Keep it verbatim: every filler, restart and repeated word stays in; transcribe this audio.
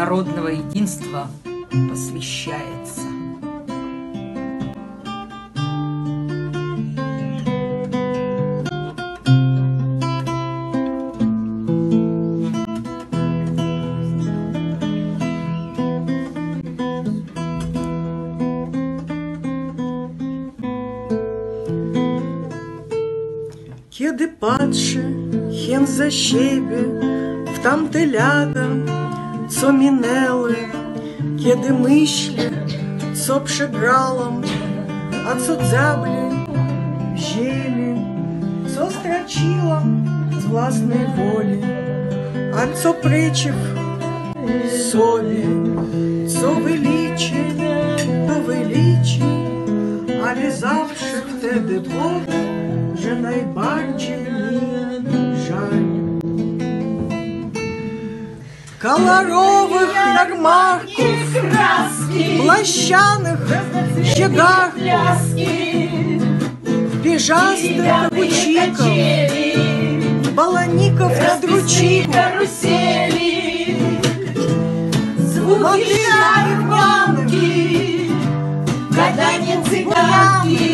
народного единства посвящается. Kiedy patrzę, hen za siebie w tamte lata, co minęły, kiedy myślę, co przegrałam, a co diabli wzięli, co straciłam z własnej woli, a co przeciw sobie, co wyliczy, to wyliczy, ale zawsze wtedy powiem, że najbardziej mi żal. Колоровых ярмарков, блащаных щегарков, пижастых каблучиков, балаников над ручиком, звуки шарманки, гаданье цыганки.